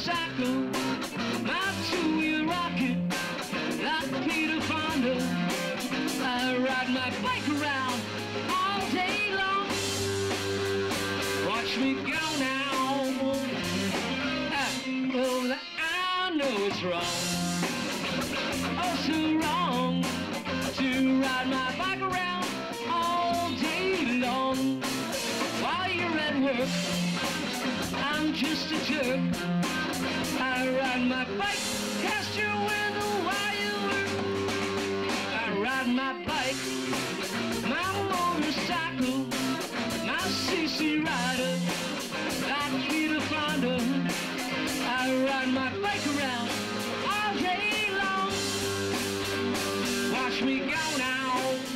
motorcycle, my two-wheel rocket, like Peter Fonda. I ride my bike around all day long. Watch me go now. Oh, I know it's wrong, oh so wrong, to ride my bike around all day long. While you're at work, I'm just a jerk. I ride my bike past your window while you work. I ride my bike, my motorcycle, my CC rider, like Peter Fonda. I ride my bike around all day long. Watch me go now.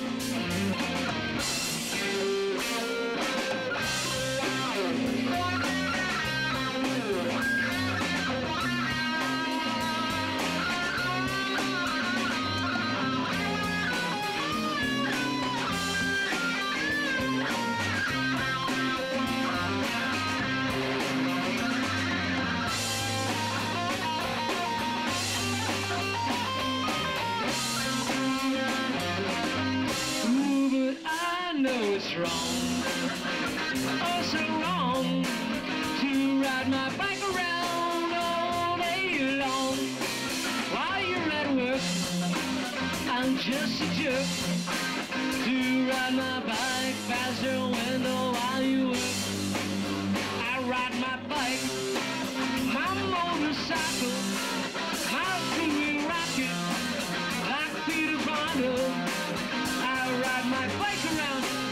I know it's wrong, oh so wrong, to ride my bike around all day long. While you're at work, I'm just a jerk, to ride my bike past your window while you work. I ride my bike, my motorcycle, my two-wheel rocket, like Peter Fonda. I ride my bike around